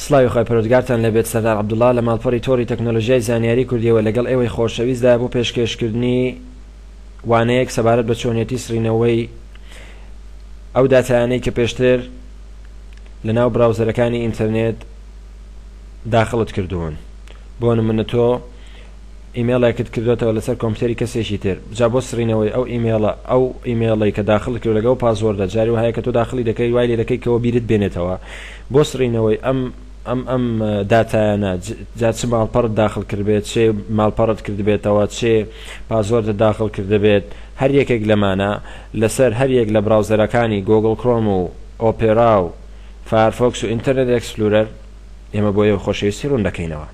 سڵاوی خۆی پەروەردگارتان لەبێت سەردار عەبدوڵڵا لە ماڵپەڕی تۆڕی تەکنۆلۆژیای زانیاری کوردیەوە لەگەڵ ئێوەی خۆشەویستدا بۆ پێشکەشکردنی وانەیەک سەبارەت بە چۆنیەتی سڕینەوەی ئەو داتایانەی کە پێشتر لەناو براوزەرەکانی ئینتەرنێت داخڵت کردوون. بۆ نمونە تۆ ئیمێڵێکت کردوێتەوە لەسەر کۆمپیوتەری کەسێکی تر، جا بۆ سڕینەوەی ئەو ئیمێڵی کە داخڵ کرد لەگەڵ پاسوۆردە جاری وهەیە کە تۆ داخلی دەکەی وای لێ دەکەی کەەوە بیرت بێنێتەوە بۆ سڕینەوەی ئەم داتایانە، جا چ ماڵپەڕت داخل کردبێت، چێ ماڵپەڕت کردبێتەوە، چێ پاسوۆردت داخل کردبێت، هەر یەکێک لەمانە لەسەر هەر یەک لە براوزەرەکانی گۆگڵ کرۆم و ئۆپێرا و فایرفۆکس و ئینتەرنێت ئەکسپلۆرەر ئێمە بۆ ئێوە خۆشەویستی ڕوون دەکەینەوە.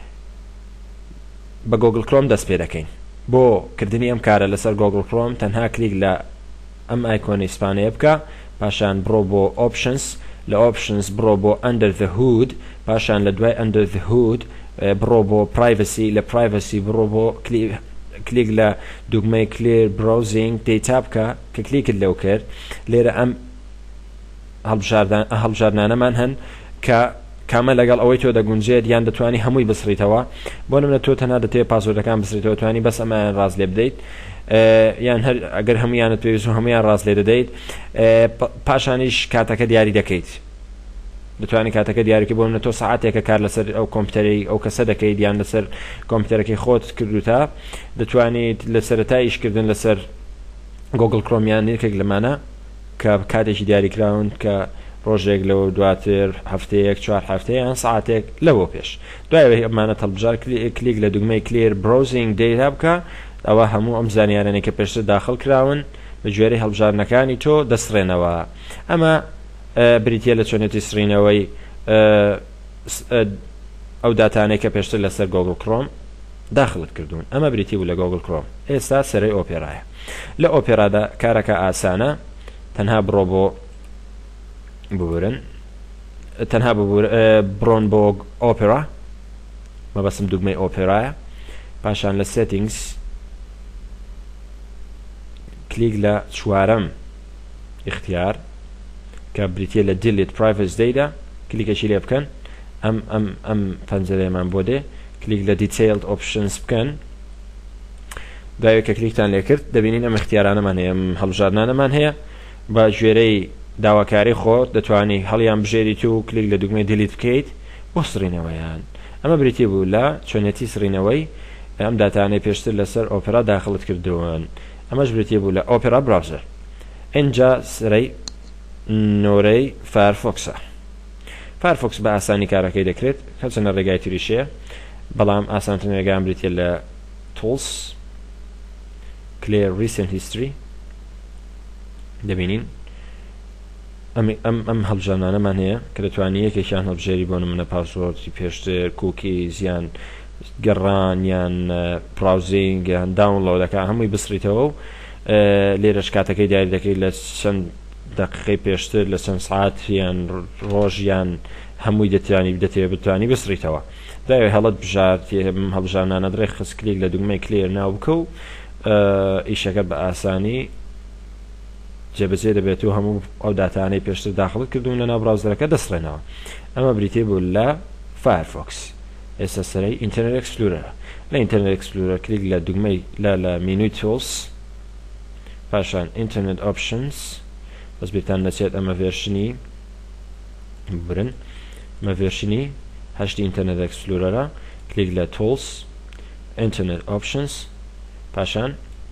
بە گۆگڵ کرۆم دەست پێ دەکەین. بۆ کردنی ئەم کارە لەسەر گۆگڵ کرۆم تەنها کلیک لە ئەم ئایکۆنی سپانەیە بکە، پاشان بڕۆ بۆ ئۆپشنز، لە ئۆپشنز بڕۆ بۆ ئەندەر ذە هود، پاشان لە دوای ئەندەر ذە هود بڕۆ بۆ پرایڤەسی، لە پرایڤەسی بڕۆ بۆ کلیک لە دوگمەی کلیر براوزینگ دیتا بکە کە کلیکت لەو کرد. لێرە ئەم هەڵبژاردنانەمان هەن کە کامە لەگەڵ ئەوەی تۆ دەگونجێت یان دەتوانی هەمووی بسڕیتەوە. بۆ نمونە تۆ تەنها دەتوێت پاسوۆردەکان بسڕیتەوە، توانی بەس ئەمایان ڕاز لێ بدەیت، یان هەر ئەگەر هەمویانت پێویست و هەمویان ڕاز لێ دەدەیت. پاشانیش کاتەکە دیاری دەکەیت، دەتوانانی کاتەکە دیاریکە. بۆ منە تۆ ساعاتێکە کار لەسەر ئەو کۆمپیوتەری ئەو کەسە دەکەیت یان لەسەر کۆمپیوتەرەکەی خۆت کردوتە، دەتوانیت لە سەرەتای ئیشکردن لەسەر گۆگڵ کرۆمیان یەکێک لەمانە کە کاتێکی دیاریکراون کە ڕۆژێک لەوە دواتر هەفتەیەک 4 هەفتەیان ساعتێک لەوە پێش دوایەوەی ئەمانە هەڵبژار کلیک لە دوگمەی کلیر براوزینگ دیتا بکە، ئەوە هەموو ئەم زانیارانەی کە پێشتر داخل کراون بە گوێرەی هەڵبژارنەکانی تۆ دەسڕێنەوە. ئەمە بریتە لە چۆنێتی سڕینەوەی ئەو داتانەی کە پێشتر لەسەر گۆگڵ کرۆم داخلت کردوون. ئەمە بریتی بوو لە گۆگڵ کرۆم. ئێستا سەرەی ئۆپێرایە. لە ئۆپێرادا کارەکە ئاسانە، تەنها بڕۆ بۆ تەنها بڕۆن بۆ ئۆپێرا، مەبەستم دوگمەی ئۆپێرایە، پاشان لە سێتینگز کلیک لە چوارەم اختیار کە بریتە لە دیلیت پرایڤەت دیتا، کلیکەشی لێ بکەن. ئەم پەنجەرەیەمان بۆ دێ، کلیک لە دیتیلد ئۆپشنز بکەن. دوایەوە کە کلیکتان لێ کرد دەبینین ئەم اختیارانەمان هەیە، ئەم هەڵبژاردنانەمان هەیە. بە ژێرەی داواکاری خۆت دەتوانی هەڵیان بژێریت و کلیک لە دوگمەی دیلیت بکەیت بۆ سڕینەوەیان. ئەمە بریتە بوو لە چۆنیەتی سڕینەوەی ئەم داتانەی پێشتر لەسەر ئۆپێرا داخڵت کردوون. ئەمەش بریتە بوو لە ئۆپێرا براوزەر. اینجا سەرەی نۆرەی فایرفۆکسە. فایرفۆکس بە ئاسانی کارەکەی دەکرێت، هەرچەندە ڕێگای تریشەیە، بەڵام ئاسانترین ڕێگایان بریتە لە تولز کلیر ریسنت هیستری. دەبینین ئەم هەڵبژارنانەمان هەیە کە دەتوانانی یەکێکیان هەڵبژێری بۆ نمونە پاسوۆردی پێشتر، کوکیز یان گەڕان یان براوزینگ یان داونلۆدەکە هەمووی بسڕیتەوە و لێرەش کاتەکەی دیاری دەکەی لە چەند دقیقەی پێشتر، لە چەند سعات یان ڕۆژ یان هەمووی دەتوانانی بتوانی بسڕیتەوە. دوایەوەی هەڵت بژار هەڵبژارنانە درێ خست کلیک لە دوگمەی کلیر ناو بکە و ئیشەکە بە ئاسانی جێبەجێ دەبێت و هەموو ئەو داتانەی پێشتر داخڵت کردوون لە ناو براوزەرەکە دەسڕێنەوە. ئەمە بریتە بوو لە فایرفۆکس. ئێستا سەرەی ئینتەرنێت ئەکسپلۆرەرە. لە ئینتەرنێت ئەکسپلۆرەر کلیک لە دوگمەی لە مینوی تولز، پاشان ئینتەرنێت ئۆپشنز، بەس بیرتان نەچێت ئەمە ڤێرشنی برن، ئەمە ڤێرشنی 8 ئینتەرنێت ئەکسپلۆرەرە، کلیک لە تولز ئینتەرنێت ئۆپشنز، پاشان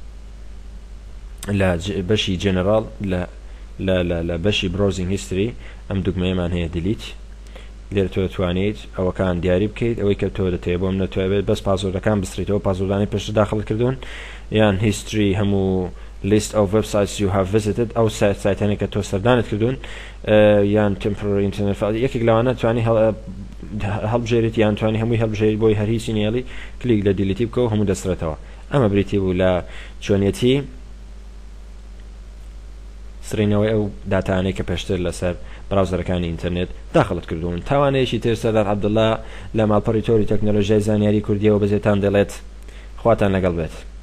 لە بەشی جێنەرال لە بەشی براوزینگ هیستری ئەم دوگمەیەمان هەیە دیلیت. لێرە تۆ دەتوانیت ئەوەکان دیاری بکەیت، ئەوەی کە تۆ دەتەوێت بۆم نەتوانێت بەس پاسوۆردەکان بسڕیتەوە، پاسوۆردانی پێشتر داخڵ کردوون یان هیستری هەموو list of websites you have visited ئەو سایتانێک کە تۆ سەردانت کردوون یان temporary internet file یەکێک لەوانە توانی هەڵبژێریت یان توانی هەمووی هەڵبژێریت بۆی هەر هیچی نیێڵی کلیک لە دیلیتی بکە و هەموو دەسرێتەوە. ئەمە بریتە بوو لە چۆنیەتی سڕینەوەی ئەو داتانەی کە پێشتر لەسەر براوزەرەکانی ئینتەرنێت داخڵت کردوون. تاوانەیەکی تر سەردار عەبدوڵڵا لە ماڵپەڕی تۆڕی تەکنۆلۆژیای زانیاری کوردیەوە بەجێتان دەڵێت. خواتان لەگەڵ بێت.